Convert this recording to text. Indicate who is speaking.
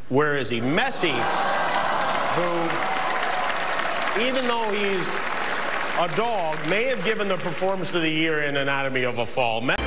Speaker 1: Where is he? Messi, who, even though he's a dog, may have given the performance of the year in Anatomy of a Fall.